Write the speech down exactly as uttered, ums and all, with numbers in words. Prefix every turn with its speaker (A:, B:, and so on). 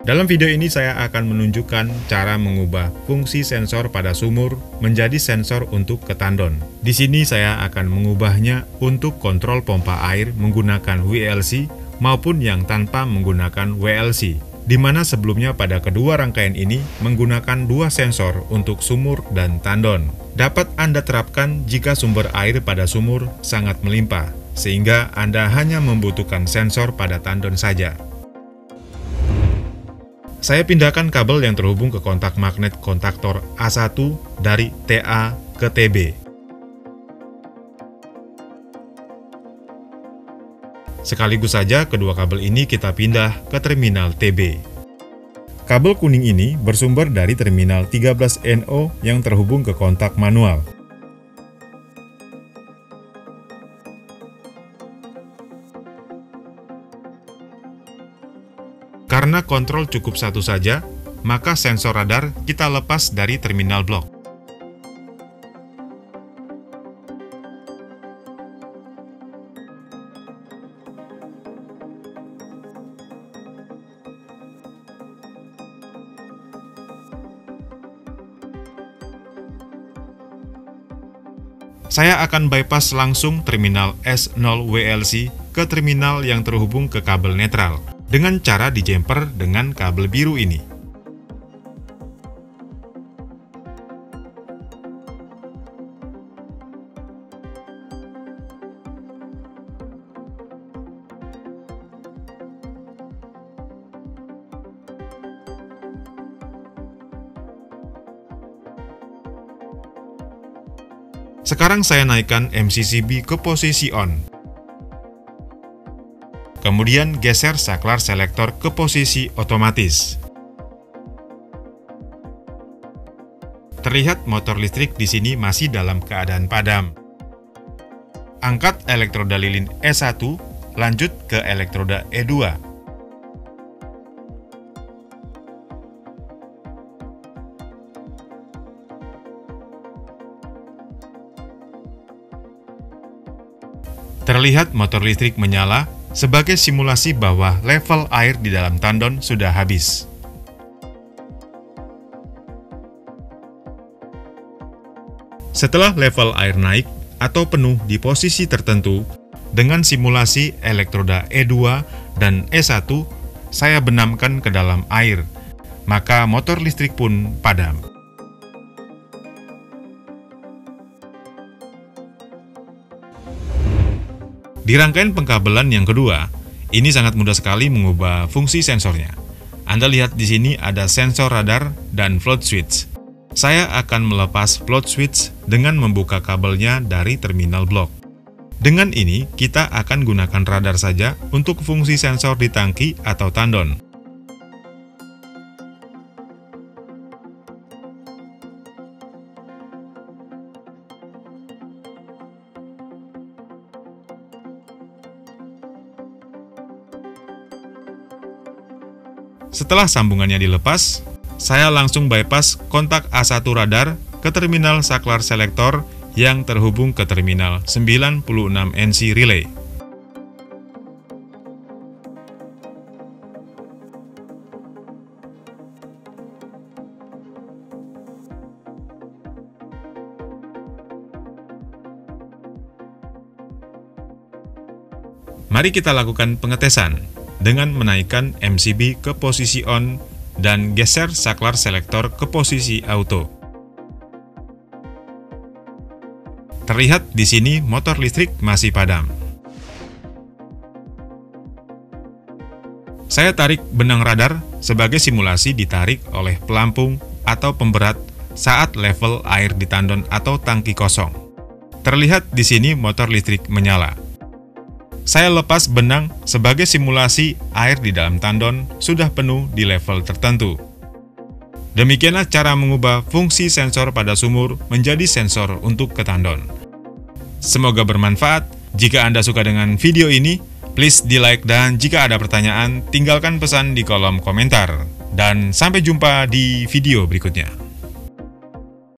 A: Dalam video ini saya akan menunjukkan cara mengubah fungsi sensor pada sumur menjadi sensor untuk ke tandon. Di sini saya akan mengubahnya untuk kontrol pompa air menggunakan W L C maupun yang tanpa menggunakan W L C, di mana sebelumnya pada kedua rangkaian ini menggunakan dua sensor untuk sumur dan tandon. Dapat Anda terapkan jika sumber air pada sumur sangat melimpah, sehingga Anda hanya membutuhkan sensor pada tandon saja. Saya pindahkan kabel yang terhubung ke kontak magnet kontaktor A satu dari T A ke T B. Sekaligus saja kedua kabel ini kita pindah ke terminal T B. Kabel kuning ini bersumber dari terminal tiga belas N O yang terhubung ke kontak manual. Karena kontrol cukup satu saja, maka sensor radar kita lepas dari terminal blok. Saya akan bypass langsung terminal S nol W L C ke terminal yang terhubung ke kabel netral, dengan cara dijemper dengan kabel biru ini. Sekarang saya naikkan M C C B ke posisi on. Kemudian geser saklar selektor ke posisi otomatis. Terlihat motor listrik di sini masih dalam keadaan padam. Angkat elektroda lilin E satu, lanjut ke elektroda E dua. Terlihat motor listrik menyala sebagai simulasi bahwa level air di dalam tandon sudah habis. Setelah level air naik atau penuh di posisi tertentu, dengan simulasi elektroda E dua dan E satu, saya benamkan ke dalam air, maka motor listrik pun padam. Di rangkaian pengkabelan yang kedua, ini sangat mudah sekali mengubah fungsi sensornya. Anda lihat di sini ada sensor radar dan float switch. Saya akan melepas float switch dengan membuka kabelnya dari terminal blok. Dengan ini, kita akan gunakan radar saja untuk fungsi sensor di tangki atau tandon. Setelah sambungannya dilepas, saya langsung bypass kontak A satu radar ke terminal saklar selektor yang terhubung ke terminal sembilan puluh enam N C relay. Mari kita lakukan pengetesan dengan menaikkan M C B ke posisi on dan geser saklar selektor ke posisi auto. Terlihat di sini motor listrik masih padam. Saya tarik benang radar sebagai simulasi ditarik oleh pelampung atau pemberat saat level air di tandon atau tangki kosong. Terlihat di sini motor listrik menyala. Saya lepas benang sebagai simulasi air di dalam tandon sudah penuh di level tertentu. Demikianlah cara mengubah fungsi sensor pada sumur menjadi sensor untuk ke tandon. Semoga bermanfaat. Jika Anda suka dengan video ini, please di like, dan jika ada pertanyaan, tinggalkan pesan di kolom komentar. Dan sampai jumpa di video berikutnya.